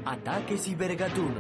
Ataque Cibergatuno.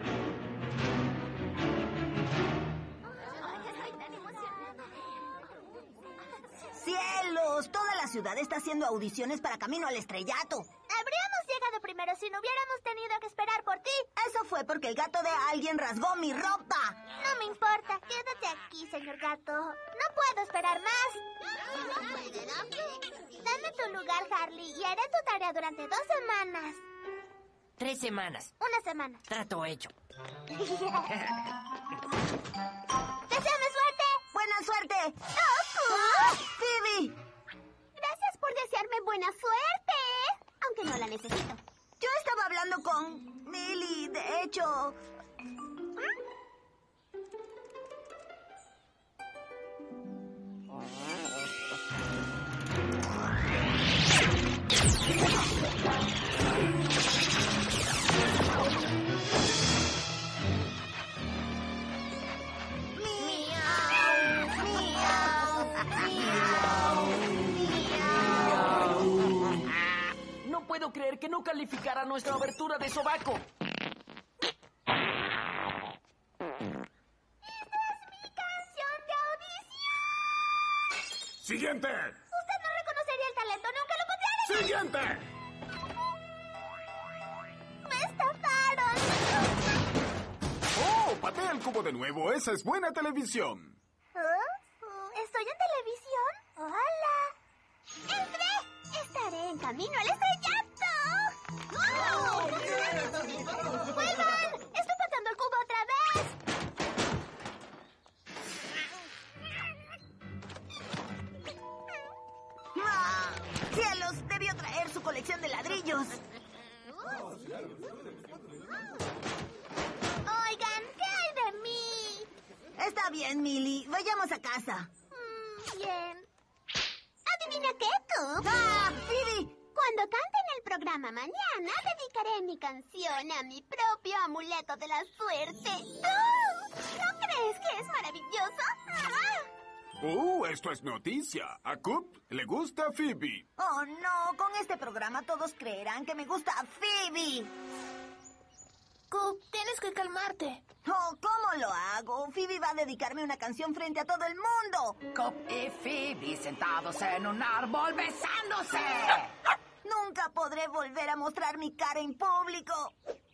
¡Cielos! Toda la ciudad está haciendo audiciones para Camino al Estrellato. Habríamos llegado primero si no hubiéramos tenido que esperar por ti. Eso fue porque el gato de alguien rasgó mi ropa. No me importa. Quédate aquí, señor gato. No puedo esperar más. Dame tu lugar, Harley, y haré tu tarea durante 2 semanas. 3 semanas. 1 semana. Trato hecho. ¡Deséame suerte! ¡Buena suerte! ¡Phoebe! Gracias por desearme buena suerte. Aunque no la necesito. Yo estaba hablando con Millie, de hecho. No puedo creer que no calificara nuestra abertura de sobaco. ¡Canción de audición! ¡Siguiente! Usted no reconocería el talento ni aunque lo copiara. ¡Siguiente! ¡Me estafaron! ¡Oh! Patea el cubo de nuevo. Esa es buena televisión. ¿Estoy en televisión? ¡Hola! ¡Entré! Estaré en camino al estrellato. ¡Vuelvan! ¡Estoy pateando el cubo otra vez! ¡Ah! ¡Cielos! Debió traer su colección de ladrillos. Oigan, ¿qué hay de mí? Está bien, Millie. Vayamos a casa. Bien. ¿Adivina qué, Coop? ¡Ah! ¡Phoebe! Cuando cante en el programa mañana, dedicaré mi canción a mi propio amuleto de la suerte. ¿No crees que es maravilloso? Esto es noticia. A Coop le gusta Phoebe. Oh, no. Con este programa todos creerán que me gusta Phoebe. Coop, tienes que calmarte. Oh, ¿cómo lo hago? Phoebe va a dedicarme una canción frente a todo el mundo. Coop y Phoebe sentados en un árbol besándose. Nunca podré volver a mostrar mi cara en público.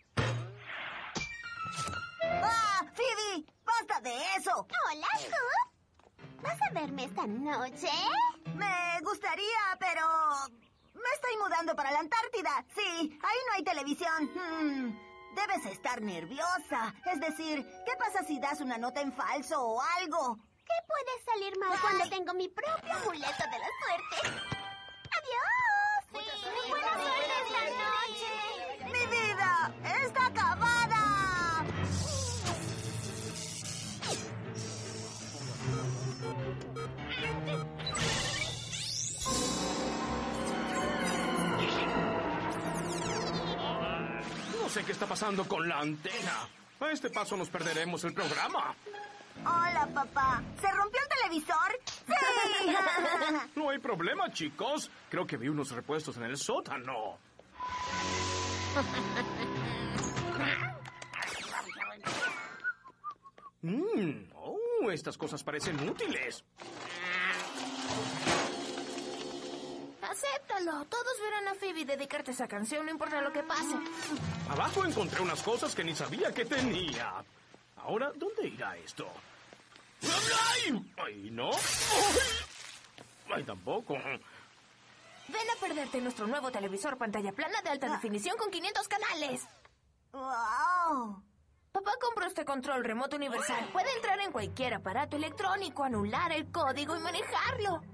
¡Ah! ¡Phoebe! ¡Basta de eso! Hola, Coop. ¿Vas a verme esta noche? Me gustaría, pero... me estoy mudando para la Antártida. Sí, ahí no hay televisión. Debes estar nerviosa. Es decir, ¿qué pasa si das una nota en falso o algo? ¿Qué puede salir mal cuando tengo mi propio amuleto de la suerte? ¡Adiós! Sí, buena suerte esta noche. ¡Mi vida está acabada! No sé qué está pasando con la antena. A este paso nos perderemos el programa. Hola, papá. ¿Se rompió el televisor? ¡Sí! No hay problema, chicos. Creo que vi unos repuestos en el sótano. Estas cosas parecen útiles. Acéptalo. Todos verán a Phoebe dedicarte esa canción, no importa lo que pase. Abajo encontré unas cosas que ni sabía que tenía. Ahora, ¿dónde irá esto? ¡Ay! ¡Ay, no! ¡Ay, tampoco! Ven a perderte nuestro nuevo televisor pantalla plana de alta definición con 500 canales. ¡Wow! Papá compró este control remoto universal. Puede entrar en cualquier aparato electrónico, anular el código y manejarlo.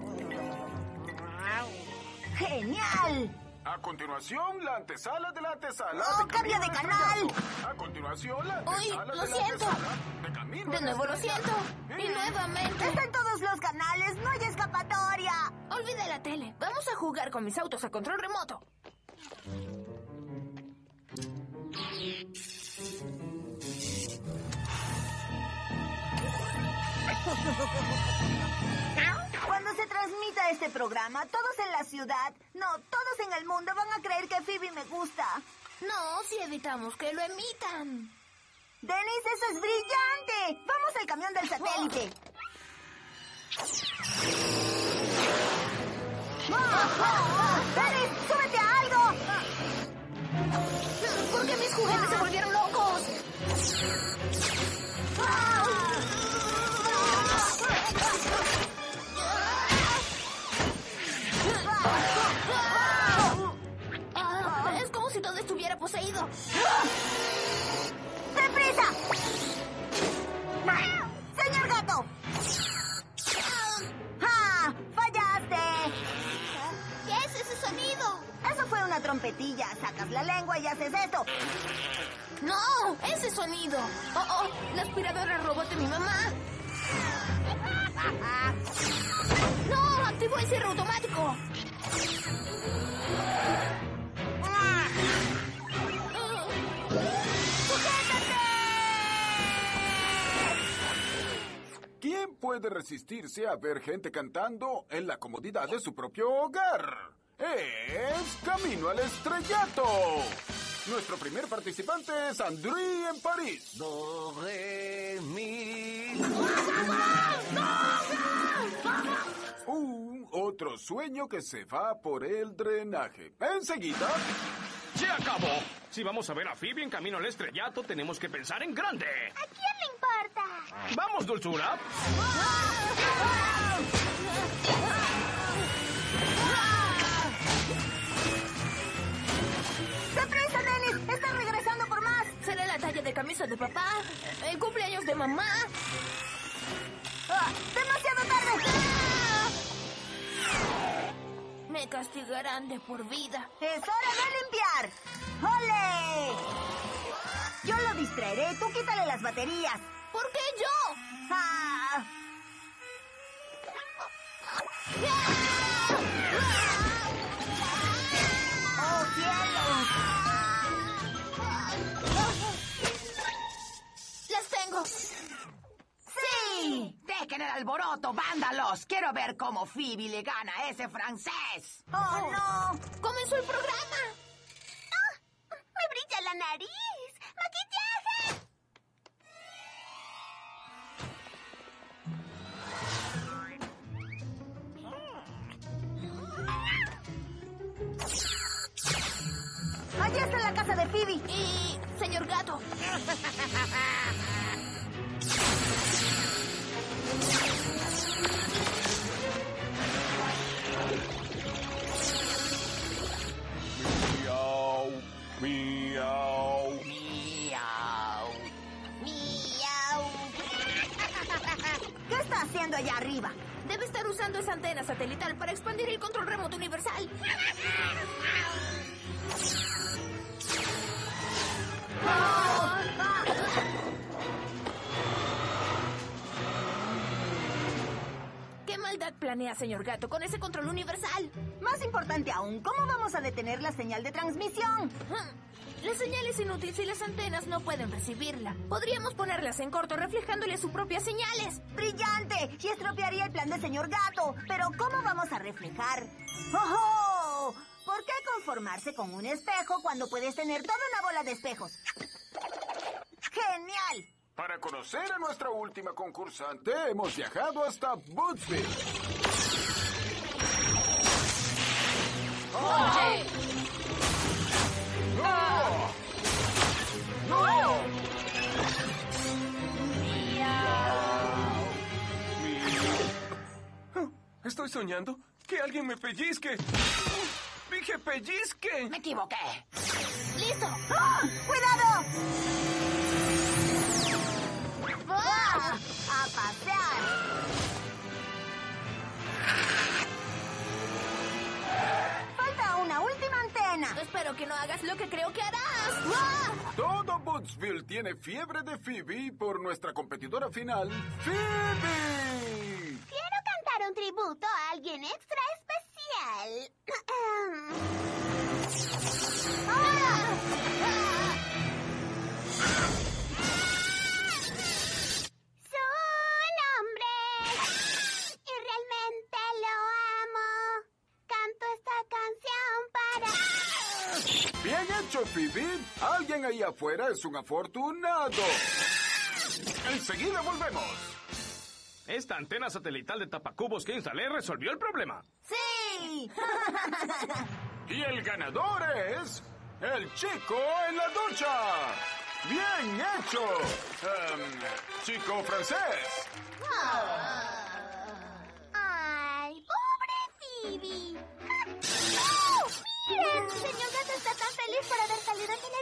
¡Genial! A continuación, la antesala de la antesala. ¡Oh, cambia de canal! A continuación, la Uy, antesala lo de la siento. antesala. De camino De al nuevo lo estrellato. siento. Y nuevamente. Está en todos los canales, no hay escapatoria. Olvida la tele. Vamos a jugar con mis autos a control remoto. Cuando se transmita este programa, todos en la ciudad, no, todos en el mundo van a creer que Phoebe me gusta. No, si evitamos que lo emitan? ¡Dennis, eso es brillante! ¡Vamos al camión del satélite! ¡Dennis, súbete a algo! ¿Por qué mis juguetes se volvieron locos? Es como si todo estuviera poseído. ¡Deprisa! ¡Señor gato! ¡Ja! ¡Fallaste! ¿Qué es ese sonido? Eso fue una trompetilla. Sacas la lengua y haces esto. ¡No! ¡Ese sonido! ¡Oh! ¡La aspiradora robot de mi mamá! ¡No! ¡Activó el cierre automático! ¿Quién puede resistirse a ver gente cantando en la comodidad de su propio hogar? Es Camino al Estrellato. Nuestro primer participante es André en París. Do, re, mi. Otro sueño que se va por el drenaje. Enseguida. ¡Se acabó! Si vamos a ver a Phoebe en Camino al Estrellato, tenemos que pensar en grande. ¿A quién le importa? ¡Vamos, dulzura! ¡Deprisa, Dennis! ¡Están regresando por más! ¿Será la talla de camisa de papá? ¿El cumpleaños de mamá? ¡Demasiado tarde! Me castigarán de por vida. ¡Es hora de limpiar! ¡Ole! Yo lo distraeré. Tú quítale las baterías. ¿Por qué yo? ¡Ah! ¡Oh, cielos! ¡Las tengo! ¡Sí! Dejen el alboroto, vándalos. Quiero ver cómo Phoebe le gana a ese francés. ¡Oh, no! ¡Comenzó el programa! ¡Me brilla la nariz! ¡Maquillaje! ¡Allí está la casa de Phoebe! Y... señor gato. Miau, miau. Miau. ¡Miau! ¿Qué está haciendo allá arriba? Debe estar usando esa antena satelital para expandir el control remoto universal. ¿Qué maldad planea, señor gato, con ese control universal? Más importante aún, ¿cómo vamos a detener la señal de transmisión? La señal es inútil si las antenas no pueden recibirla. Podríamos ponerlas en corto reflejándole sus propias señales. ¡Brillante! Y estropearía el plan del señor gato. Pero ¿cómo vamos a reflejar? ¡Oh! ¿Por qué conformarse con un espejo cuando puedes tener toda una bola de espejos? ¡Genial! Para conocer a nuestra última concursante, hemos viajado hasta Bootsville. ¿Estoy soñando? ¡Que alguien me pellizque! ¡Dije pellizque! Me equivoqué. ¡Listo! ¡Ah! ¡Cuidado! ¡Ah! ¡A pasear! Falta una última antena. Espero que no hagas lo que creo que harás. ¡Ah! Todo Bootsville tiene fiebre de Phoebe por nuestra competidora final, Phoebe. Quiero cantar un tributo a alguien extra especial. Su nombre. Y realmente lo amo. Canto esta canción para... Bien hecho. hecho, Phoebe. Alguien ahí afuera es un afortunado. Enseguida volvemos. Esta antena satelital de tapacubos que instalé resolvió el problema. ¡Sí! Y el ganador es... ¡el chico en la ducha! ¡Bien hecho! Chico francés. ¡Ay, pobre Phoebe! ¡Oh! ¡Miren! Señor Gato está tan feliz por haber salido en